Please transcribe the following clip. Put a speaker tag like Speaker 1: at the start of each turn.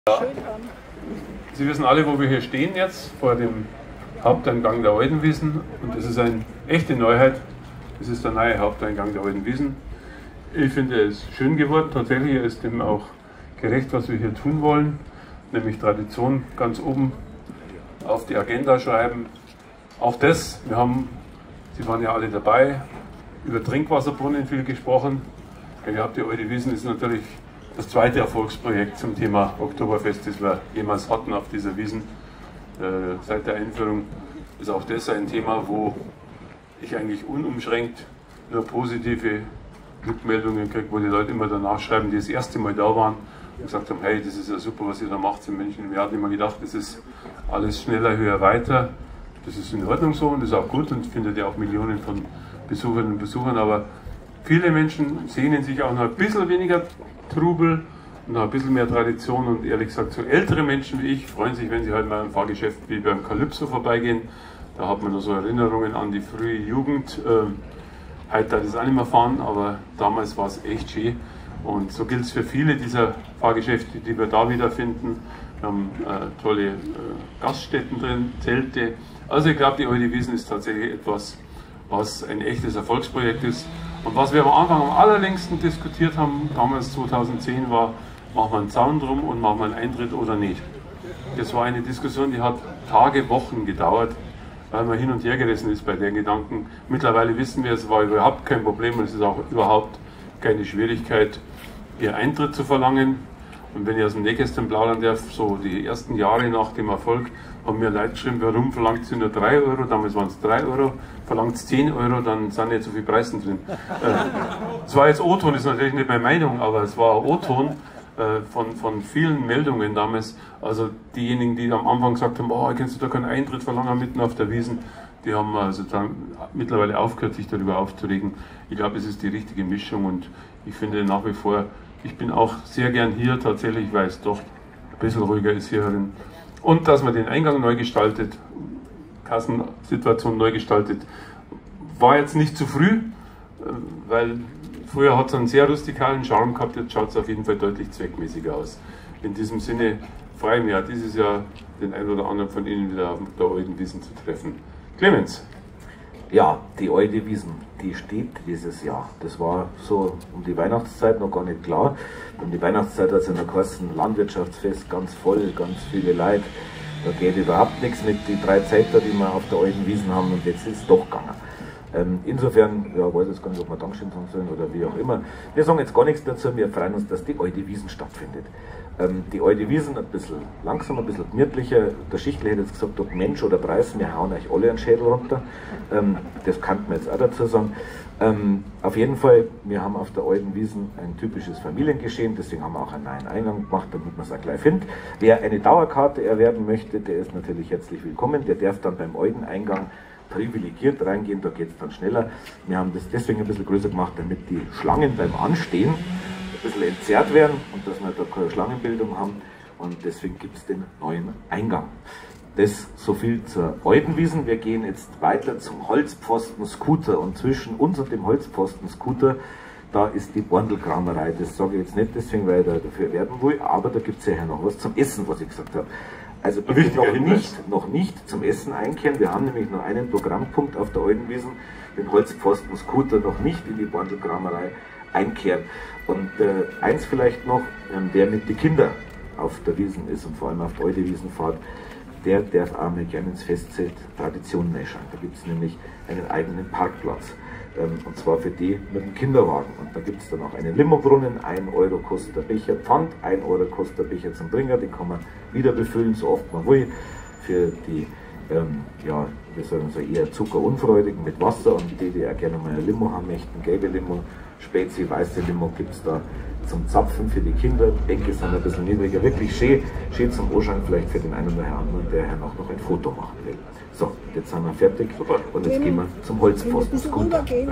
Speaker 1: Ja. Sie wissen alle, wo wir hier stehen jetzt, vor dem Haupteingang der Eudenwiesen. Und das ist eine echte Neuheit. Das ist der neue Haupteingang der Eudenwiesen. Ich finde, er ist schön geworden. Tatsächlich ist dem auch gerecht, was wir hier tun wollen. Nämlich Tradition ganz oben auf die Agenda schreiben. Auch das, Sie waren ja alle dabei, über Trinkwasserbrunnen viel gesprochen. Ihr habt die Eudenwiesen, ist natürlich das zweite Erfolgsprojekt zum Thema Oktoberfest, das wir jemals hatten auf dieser Wiesn. Seit der Einführung ist auch das ein Thema, wo ich eigentlich unumschränkt nur positive Rückmeldungen kriege, wo die Leute immer danach schreiben, die das erste Mal da waren und gesagt haben, hey, das ist ja super, was ihr da macht in München. Wir hatten immer gedacht, das ist alles schneller, höher, weiter. Das ist in Ordnung so und das ist auch gut und findet ja auch Millionen von Besucherinnen und Besuchern, aber viele Menschen sehnen sich auch noch ein bisschen weniger Trubel und noch ein bisschen mehr Tradition und ehrlich gesagt, so ältere Menschen wie ich freuen sich, wenn sie halt mal ein Fahrgeschäft wie beim Calypso vorbeigehen. Da hat man noch so Erinnerungen an die frühe Jugend. Heute darf das auch nicht mehr fahren, aber damals war es echt schön. Und so gilt es für viele dieser Fahrgeschäfte, die wir da wiederfinden. Wir haben tolle Gaststätten drin, Zelte. Also ich glaube, die Eudenwiesen ist tatsächlich etwas, was ein echtes Erfolgsprojekt ist. Und was wir am Anfang am allerlängsten diskutiert haben, damals 2010, war, machen wir einen Zaun drum und machen wir einen Eintritt oder nicht. Das war eine Diskussion, die hat Tage, Wochen gedauert, weil man hin und her gerissen ist bei den Gedanken. Mittlerweile wissen wir, es war überhaupt kein Problem und es ist auch überhaupt keine Schwierigkeit, ihr Eintritt zu verlangen. Und wenn ich aus dem Nähkästchen plaudern darf, so die ersten Jahre nach dem Erfolg haben mir Leute geschrieben, warum verlangt sie nur 3 Euro, damals waren es 3 Euro, verlangt es 10 Euro, dann sind nicht so viele Preise drin. Es war jetzt O-Ton, ist natürlich nicht meine Meinung, aber es war O-Ton von vielen Meldungen damals. Also diejenigen, die am Anfang gesagt haben, oh, kannst du da keinen Eintritt verlangen mitten auf der Wiesn, die haben also dann mittlerweile aufgehört, sich darüber aufzuregen. Ich glaube, es ist die richtige Mischung und ich finde nach wie vor, ich bin auch sehr gern hier tatsächlich, weil es doch ein bisschen ruhiger ist hier drin. Und dass man den Eingang neu gestaltet, Kassensituation neu gestaltet, war jetzt nicht zu früh, weil früher hat es einen sehr rustikalen Charme gehabt, jetzt schaut es auf jeden Fall deutlich zweckmäßiger aus. In diesem Sinne freue ich mich auch dieses Jahr, den einen oder anderen von Ihnen wieder auf der Eudenwiesen zu treffen. Clemens.
Speaker 2: Ja, die Eudenwiesen, die steht dieses Jahr. Das war so um die Weihnachtszeit noch gar nicht klar. Um die Weihnachtszeit hat es in der Kosten Landwirtschaftsfest ganz voll, ganz viele Leute. Da geht überhaupt nichts mit den 3 Zelter, die wir auf der Eudenwiesen haben und jetzt ist es doch gegangen. Insofern, ja, weiß jetzt gar nicht, ob wir Dankeschön sagen sollen oder wie auch immer. Wir sagen jetzt gar nichts dazu, wir freuen uns, dass die Eudenwiesen stattfindet. Die Eudenwiesen ein bisschen langsam, ein bisschen gemütlicher. Der Schichtl hätte jetzt gesagt, ob Mensch oder Preis, wir hauen euch alle einen Schädel runter. Das kann man jetzt auch dazu sagen. Auf jeden Fall, wir haben auf der Eudenwiesen ein typisches Familiengeschehen, deswegen haben wir auch einen neuen Eingang gemacht, damit man es auch gleich findet. Wer eine Dauerkarte erwerben möchte, der ist natürlich herzlich willkommen. Der darf dann beim Eudeneingang privilegiert reingehen, da geht es dann schneller. Wir haben das deswegen ein bisschen größer gemacht, damit die Schlangen beim Anstehen ein bisschen entzerrt werden und dass wir da keine Schlangenbildung haben und deswegen gibt es den neuen Eingang. Das so viel zur Eudenwiesen. Wir gehen jetzt weiter zum Holzpfosten Scooter und zwischen uns und dem Holzpfosten Scooter, da ist die Borndelkramerei. Das sage ich jetzt nicht deswegen, weil ich da dafür werben will, aber da gibt es ja noch was zum Essen, was ich gesagt habe. Also bitte noch nicht zum Essen einkehren. Wir haben nämlich noch einen Programmpunkt auf der Eudenwiesen, den Holzpfosten Scooter noch nicht in die Borndelkramerei einkehren. Und eins vielleicht noch, wer mit den Kindern auf der Wiesn ist und vor allem auf der Eudenwiesen fährt, der darf auch mal gerne ins Festzelt Tradition reinschauen. Da gibt es nämlich einen eigenen Parkplatz. Und zwar für die mit dem Kinderwagen. Und da gibt es dann auch einen Limobrunnen, 1 Euro kostet der Becher Pfand, 1 Euro kostet der Becher zum Bringer, den kann man wieder befüllen, so oft man will. Für die, ja, wir sagen so eher zuckerunfreudigen mit Wasser und die auch gerne mal ein Limo haben möchten, gelbe Limo, Spezi, weiße Limo gibt es da zum Zapfen für die Kinder. Bänke sind ein bisschen niedriger, wirklich schön zum Anschauen, vielleicht für den einen oder anderen, der noch ein Foto machen will. So, jetzt sind wir fertig und jetzt gehen wir zum Holzpfosten.